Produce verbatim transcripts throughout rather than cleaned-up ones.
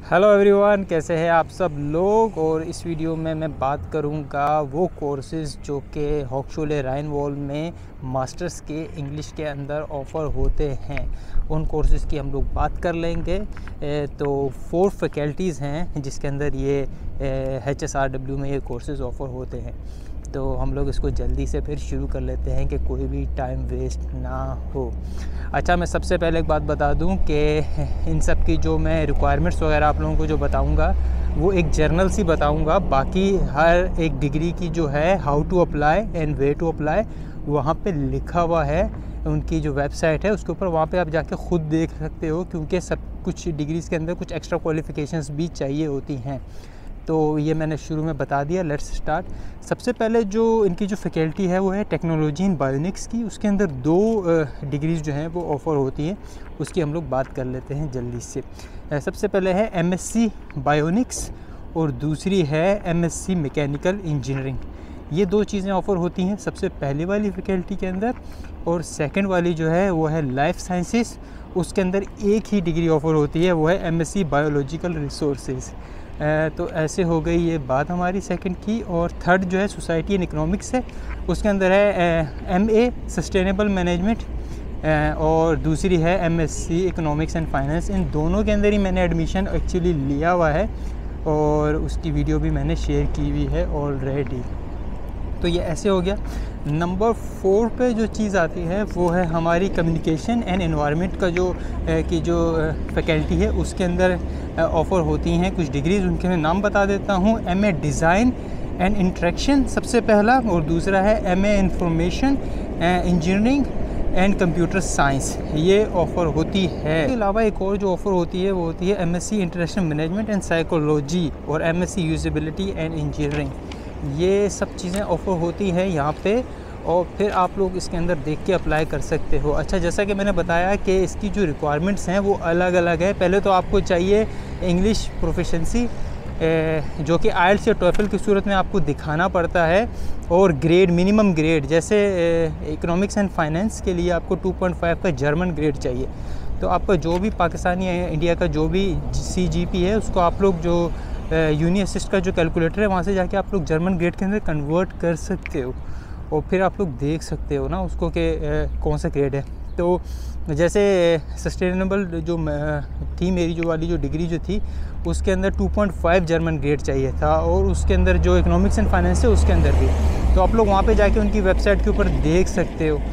Hello everyone, कैसे हैं आप सब लोग। और इस वीडियो में मैं बात करूंगा वो कोर्सेज़ जो कि होक्सचुले राइनवॉल में मास्टर्स के इंग्लिश के अंदर ऑफ़र होते हैं। उन कोर्सेज़ की हम लोग बात कर लेंगे। तो फोर फैकल्टीज़ हैं जिसके अंदर ये एच एस आर डब्ल्यू में ये कोर्सेज़ ऑफ़र होते हैं। तो हम लोग इसको जल्दी से फिर शुरू कर लेते हैं कि कोई भी टाइम वेस्ट ना हो। अच्छा, मैं सबसे पहले एक बात बता दूं कि इन सब की जो मैं रिक्वायरमेंट्स वगैरह आप लोगों को जो बताऊंगा वो एक जर्नल सी बताऊंगा। बाकी हर एक डिग्री की जो है how to apply and way to apply वहाँ पे लिखा हुआ है। उनकी जो वेबसाइट है उसके ऊपर, वहाँ पे आप जाके ख़ुद देख सकते हो, क्योंकि सब कुछ डिग्रीज़ के अंदर कुछ एक्स्ट्रा क्वालिफ़िकेशंस भी चाहिए होती हैं। तो ये मैंने शुरू में बता दिया। Let's start. सबसे पहले जो इनकी जो फैकल्टी है वो है टेक्नोलॉजी इन बायोनिक्स की। उसके अंदर दो डिग्रीज़ जो हैं वो ऑफ़र होती हैं, उसकी हम लोग बात कर लेते हैं जल्दी से। सबसे पहले है एमएससी बायोनिक्स और दूसरी है एमएससी मैकेनिकल इंजीनियरिंग। ये दो चीज़ें ऑफ़र होती हैं सबसे पहले वाली फैकल्टी के अंदर। और सेकंड वाली जो है वो है लाइफ साइंसेस। उसके अंदर एक ही डिग्री ऑफ़र होती है, वो है एमएससी बायोलॉजिकल रिसोर्सेज। तो ऐसे हो गई ये बात हमारी सेकंड की। और थर्ड जो है सोसाइटी एंड इकोनॉमिक्स है, उसके अंदर है एमए सस्टेनेबल मैनेजमेंट और दूसरी है एमएससी इकोनॉमिक्स एंड फाइनेंस। इन दोनों के अंदर ही मैंने एडमिशन एक्चुअली लिया हुआ है और उसकी वीडियो भी मैंने शेयर की हुई है ऑलरेडी। तो ये ऐसे हो गया। नंबर फोर पे जो चीज़ आती है वो है हमारी कम्युनिकेशन एंड एनवायरनमेंट का जो की जो फैकल्टी है, उसके अंदर ऑफ़र होती हैं कुछ डिग्रीज़। उनके मैं नाम बता देता हूँ। एमए डिज़ाइन एंड इंटरेक्शन सबसे पहला, और दूसरा है MA information engineering and computer science, ये ऑफ़र होती है। इसके अलावा एक और जो ऑफ़र होती है वो होती है MSc international management and psychology और एमएससी यूजेबिलिटी एंड इंजीनियरिंग। ये सब चीज़ें ऑफ़र होती है यहाँ पे, और फिर आप लोग इसके अंदर देख के अप्लाई कर सकते हो। अच्छा, जैसा कि मैंने बताया कि इसकी जो रिक्वायरमेंट्स हैं वो अलग अलग है। पहले तो आपको चाहिए इंग्लिश प्रोफिशेंसी, जो कि आइल्स या टॉफल की सूरत में आपको दिखाना पड़ता है, और ग्रेड मिनिमम ग्रेड, जैसे इकोनॉमिक्स एंड फाइनेंस के लिए आपको टू पॉइंट फाइव का जर्मन ग्रेड चाहिए। तो आपका जो भी पाकिस्तानी या इंडिया का जो भी सी जी पी है उसको आप लोग जो यूनी असिस्ट का जो कैलकुलेटर है वहाँ से जाके आप लोग जर्मन ग्रेड के अंदर कन्वर्ट कर सकते हो, और फिर आप लोग देख सकते हो ना उसको कि कौन सा ग्रेड है। तो जैसे सस्टेनेबल जो थी मेरी जो वाली जो डिग्री जो थी उसके अंदर two point five German grade चाहिए था, और उसके अंदर जो इकोनॉमिक्स एंड फाइनेंस है उसके अंदर भी। तो आप लोग वहाँ पे जाके उनकी वेबसाइट के ऊपर देख सकते हो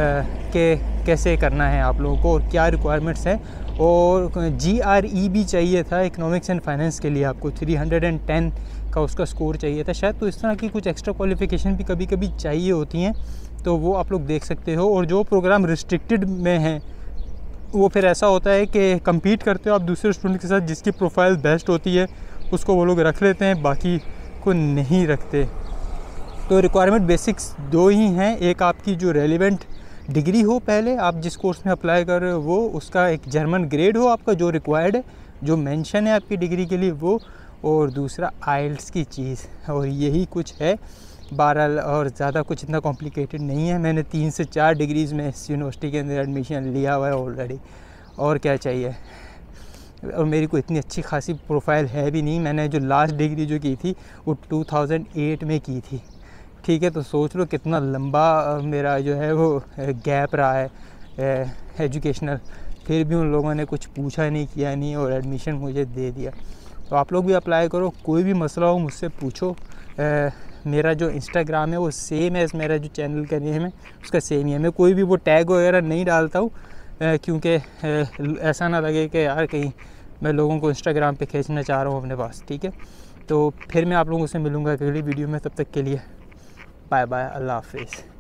कि कैसे करना है आप लोगों को और क्या रिक्वायरमेंट्स हैं। और जी आर ई भी चाहिए था इकोनॉमिक्स एंड फाइनेंस के लिए, आपको थ्री हंड्रेड टेन का उसका स्कोर चाहिए था शायद। तो इस तरह की कुछ एक्स्ट्रा क्वालिफ़िकेशन भी कभी कभी चाहिए होती हैं, तो वो आप लोग देख सकते हो। और जो प्रोग्राम रिस्ट्रिक्टेड में हैं वो फिर ऐसा होता है कि कम्पीट करते हो आप दूसरे स्टूडेंट के साथ, जिसकी प्रोफाइल बेस्ट होती है उसको वो लोग रख लेते हैं, बाकी को नहीं रखते। तो रिक्वायरमेंट बेसिक्स दो ही हैं। एक आपकी जो रेलिवेंट डिग्री हो, पहले आप जिस कोर्स में अप्लाई कर रहे हो वो, उसका एक जर्मन ग्रेड हो आपका जो रिक्वायर्ड है, जो मेंशन है आपकी डिग्री के लिए वो, और दूसरा आइल्स की चीज़। और यही कुछ है बहरहाल, और ज़्यादा कुछ इतना कॉम्प्लिकेटेड नहीं है। मैंने तीन से चार डिग्रीज़ में इस यूनिवर्सिटी के अंदर एडमिशन लिया हुआ है ऑलरेडी, और क्या चाहिए। और मेरी को इतनी अच्छी खासी प्रोफाइल है भी नहीं। मैंने जो लास्ट डिग्री जो की थी वो टू थाउजेंड एट में की थी, ठीक है। तो सोच लो कितना लंबा मेरा जो है वो गैप रहा है एजुकेशनल, फिर भी उन लोगों ने कुछ पूछा नहीं, किया नहीं, और एडमिशन मुझे दे दिया। तो आप लोग भी अप्लाई करो, कोई भी मसला हो मुझसे पूछो। ए, मेरा जो इंस्टाग्राम है वो सेम है, मेरा जो चैनल का नेम है उसका सेम ही है। मैं कोई भी वो टैग वगैरह नहीं डालता हूँ, क्योंकि ऐसा ना लगे कि यार कहीं मैं लोगों को इंस्टाग्राम पे खींचना चाह रहा हूँ अपने पास, ठीक है। तो फिर मैं आप लोगों से मिलूँगा अगली वीडियो में, तब तक के लिए बाय बाय, अल्लाह हाफिज़।